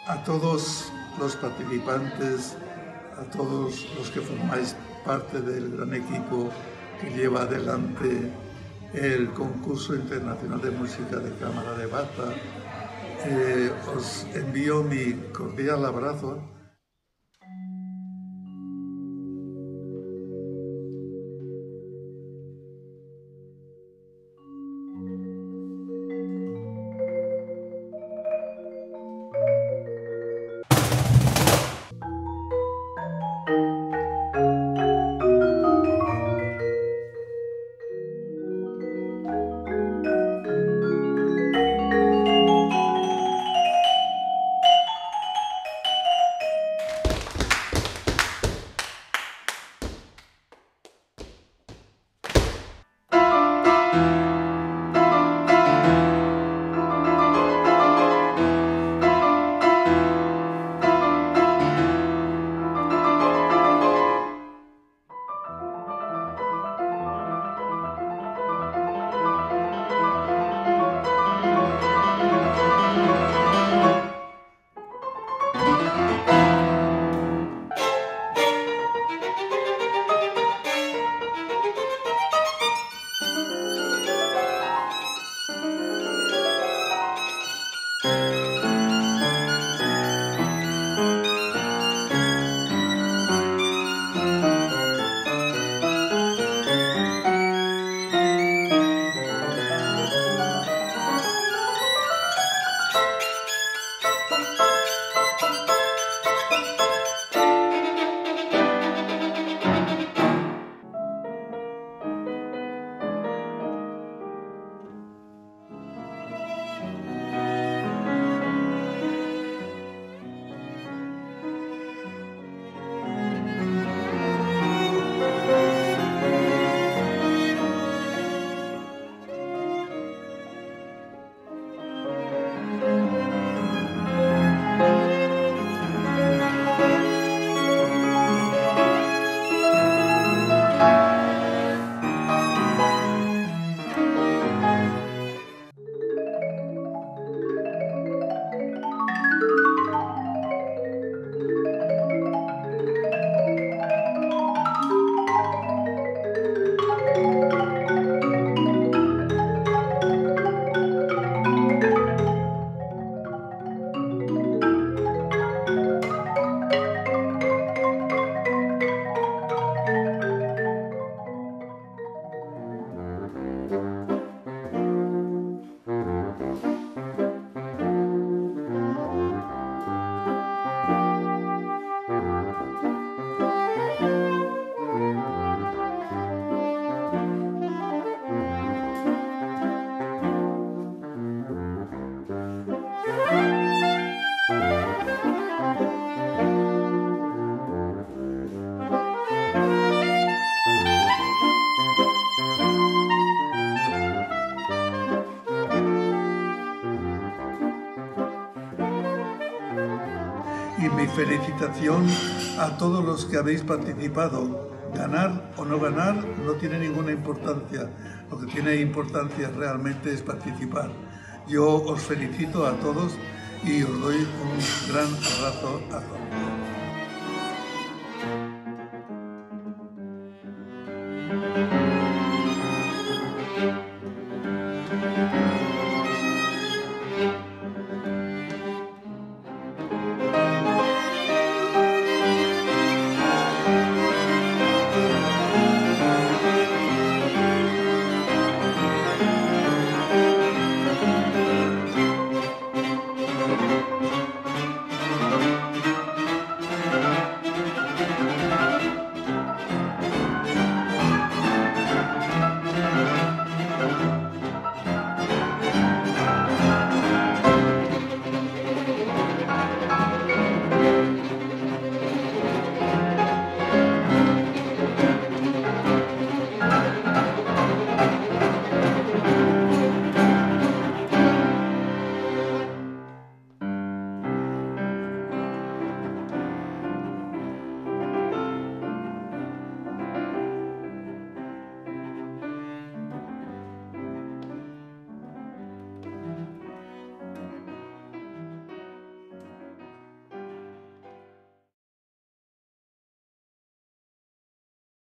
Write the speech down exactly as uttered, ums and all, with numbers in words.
A todos los participantes, a todos los que formáis parte del gran equipo que lleva adelante el concurso internacional de música de cámara de Bata, eh, os envío mi cordial abrazo. Y mi felicitación a todos los que habéis participado. Ganar o no ganar no tiene ninguna importancia. Lo que tiene importancia realmente es participar. Yo os felicito a todos y os doy un gran abrazo a todos.